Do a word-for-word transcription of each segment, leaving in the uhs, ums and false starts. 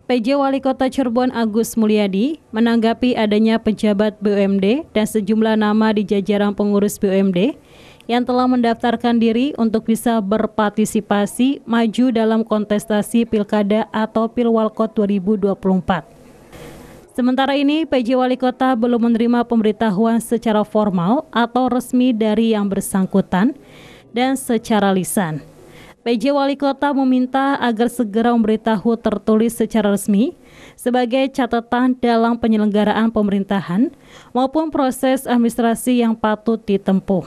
P J Wali Kota Cirebon Agus Mulyadi menanggapi adanya pejabat B U M D dan sejumlah nama di jajaran pengurus B U M D yang telah mendaftarkan diri untuk bisa berpartisipasi maju dalam kontestasi Pilkada atau Pilwalkot dua ribu dua puluh empat. Sementara ini, P J Wali Kota belum menerima pemberitahuan secara formal atau resmi dari yang bersangkutan dan secara lisan. P J Wali Kota meminta agar segera memberitahu tertulis secara resmi sebagai catatan dalam penyelenggaraan pemerintahan maupun proses administrasi yang patut ditempuh.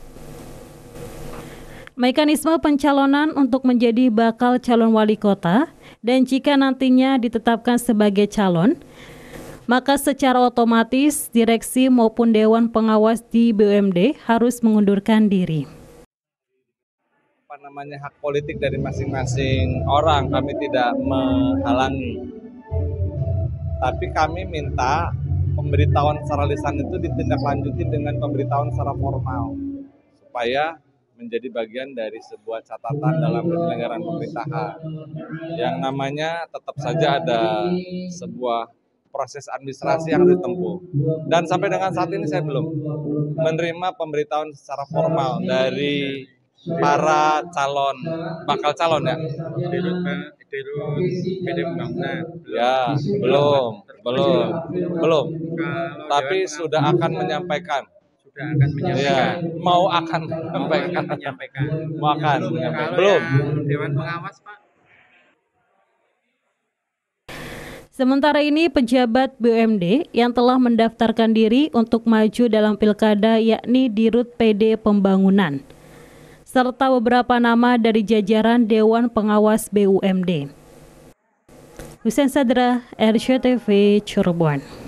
Mekanisme pencalonan untuk menjadi bakal calon wali kota dan jika nantinya ditetapkan sebagai calon, maka secara otomatis direksi maupun dewan pengawas di B U M D harus mengundurkan diri. Apa namanya hak politik dari masing-masing orang, kami tidak menghalangi. Tapi kami minta pemberitahuan secara lisan itu ditindaklanjuti dengan pemberitahuan secara formal supaya menjadi bagian dari sebuah catatan dalam penyelenggaraan pemerintahan. Yang namanya tetap saja ada sebuah proses administrasi yang harus ditempuh. Dan sampai dengan saat ini saya belum menerima pemberitahuan secara formal dari para calon, bakal calon ya. Ya, belum, belum, belum. Tapi sudah akan menyampaikan. Sudah akan menyampaikan. Ya, mau akan menyampaikan. menyampaikan. Mau akan menyampaikan. Kalau Belum. Dewan Pengawas, Pak. Sementara ini, pejabat B U M D yang telah mendaftarkan diri untuk maju dalam pilkada yakni Dirut P D Pembangunan, serta beberapa nama dari jajaran Dewan Pengawas B U M D. Husein Sadra, R C T V, Cirebon.